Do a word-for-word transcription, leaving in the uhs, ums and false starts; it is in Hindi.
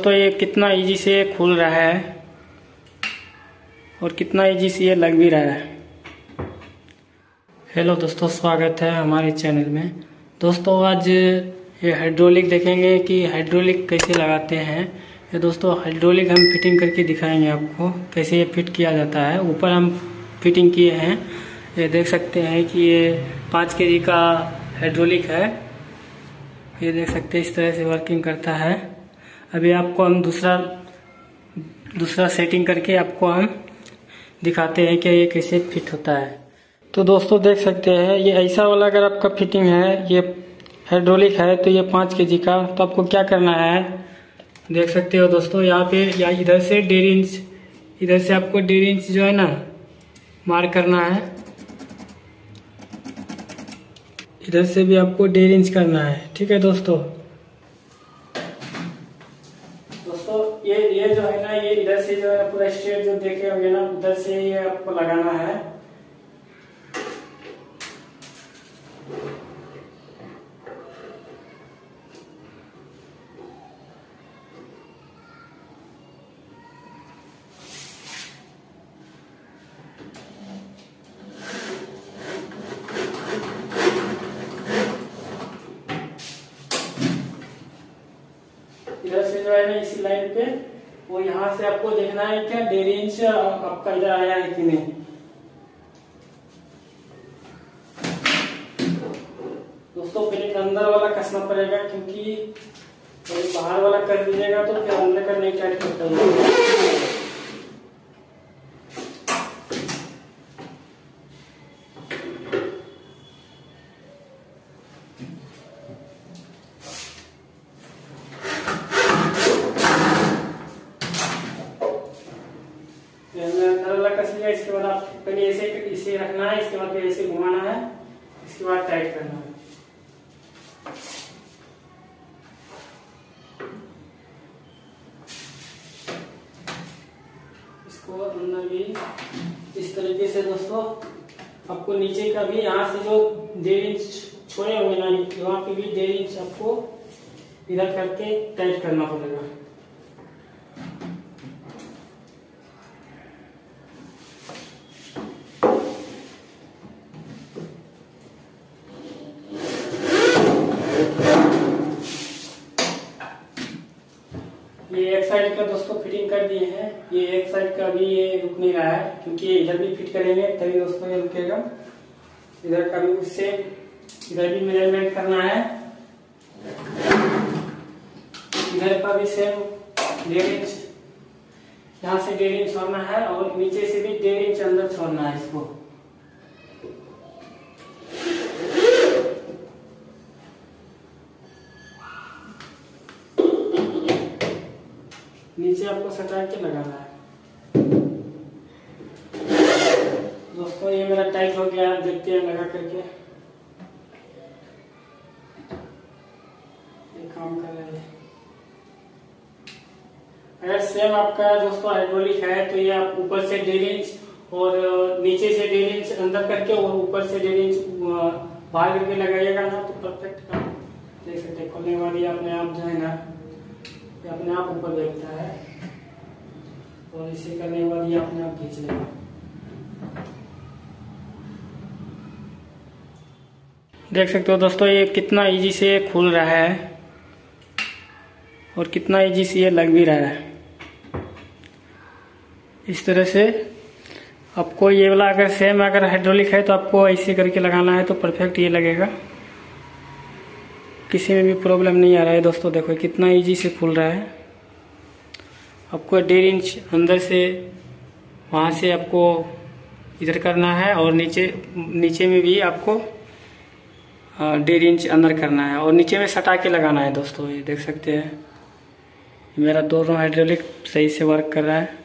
दोस्तों ये कितना इजी से खुल रहा है और कितना इजी से ये लग भी रहा है। हेलो दोस्तों, स्वागत है हमारे चैनल में। दोस्तों आज ये हाइड्रोलिक देखेंगे कि हाइड्रोलिक कैसे लगाते हैं। ये दोस्तों हाइड्रोलिक हम फिटिंग करके दिखाएंगे आपको कैसे ये फिट किया जाता है। ऊपर हम फिटिंग किए हैं, ये देख सकते हैं कि ये पाँच के जी का हाइड्रोलिक है। ये देख सकते हैं इस तरह से वर्किंग करता है। अभी आपको हम दूसरा दूसरा सेटिंग करके आपको हम दिखाते हैं कि ये कैसे फिट होता है। तो दोस्तों देख सकते हैं ये ऐसा वाला अगर आपका फिटिंग है, ये हाइड्रोलिक है तो ये पाँच के जी का, तो आपको क्या करना है देख सकते हो दोस्तों। यहाँ पे या इधर से डेढ़ इंच, इधर से आपको डेढ़ इंच जो है ना मार्क करना है, इधर से भी आपको डेढ़ इंच करना है। ठीक है दोस्तों। दोस्तों ये ये जो है ना, ये इधर से जो है पूरा स्ट्रेट जो देखे होंगे ना, उधर से ये आपको लगाना है। इधर से जो है ना इसी लाइन पे, वो यहाँ से आपको देखना है क्या डेढ़ इंच आपका इधर आया है कि नहीं। दोस्तों पहले अंदर वाला कसना पड़ेगा, क्योंकि बाहर वाला कर दीजिएगा तो फिर अंदर का नहीं टाइट करता है। इसके बाद आप पहले ऐसे इसे रखना है, इसके बाद फिर ऐसे घुमाना है, इसके बाद टाइट करना है। इसको अंदर भी इस तरीके से दोस्तों आपको नीचे का भी यहाँ से जो डेढ़ इंच छोड़े हुए ना, वहाँ पे भी डेढ़ इंच आपको इधर करके टाइट करना पड़ेगा। ये एक साइड का दोस्तों फिटिंग कर दिए हैं, ये एक साइड का भी ये रुक नहीं रहा है, क्योंकि इधर भी फिट करेंगे तभी दोस्तों ये रुकेगा। इधर का भी उससे इधर भी मेजरमेंट करना है, इधर का भी सेम डेढ़ इंच, यहाँ से डेढ़ इंच छोड़ना है और नीचे से भी डेढ़ इंच अंदर छोड़ना है इसको। नीचे आपको सटा के लगाना है। दोस्तों ये मेरा टाइट हो गया, देखते हैं लगा करके। ये काम कर रहा है। अगर सेम आपका दोस्तों हाइड्रोलिक है तो ये आप ऊपर से डेढ़ इंच और नीचे से डेढ़ इंच अंदर करके और ऊपर से डेढ़ इंच बाहर करके लगाइएगा ना, तो परफेक्ट काम देख सकते हैं। खोलने वाली अपने आप जो है ना ये अपने आप ऊपर बैठता है और इसे करने के बाद ये अपने आप खींच लेगा। देख सकते हो दोस्तों ये कितना इजी से खुल रहा है और कितना इजी से ये लग भी रहा है। इस तरह से आपको ये वाला अगर सेम अगर हाइड्रोलिक है तो आपको ऐसे करके लगाना है तो परफेक्ट ये लगेगा, किसी में भी प्रॉब्लम नहीं आ रहा है। दोस्तों देखो कितना इजी से खुल रहा है। आपको डेढ़ इंच अंदर से वहाँ से आपको इधर करना है और नीचे नीचे में भी आपको डेढ़ इंच अंदर करना है और नीचे में सटा के लगाना है। दोस्तों ये देख सकते हैं मेरा दोनों हाइड्रोलिक सही से वर्क कर रहा है।